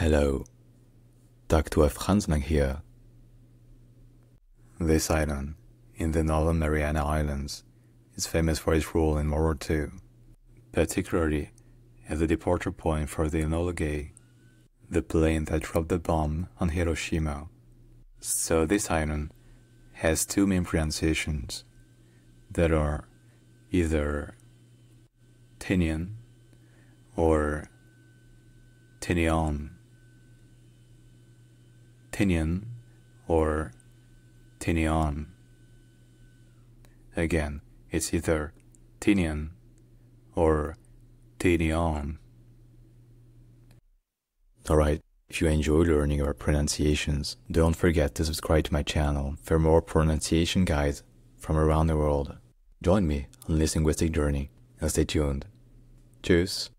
Hello, Dr. Franz here. This island, in the Northern Mariana Islands, is famous for its role in World War II, particularly as the departure point for the Enola Gay, the plane that dropped the bomb on Hiroshima. So this island has two main pronunciations that are either Tinian or Tinian. Tinian or Tinian. Again, it's either Tinian or Tinian. Alright, if you enjoy learning our pronunciations, don't forget to subscribe to my channel for more pronunciation guides from around the world. Join me on this linguistic journey and stay tuned. Tschüss!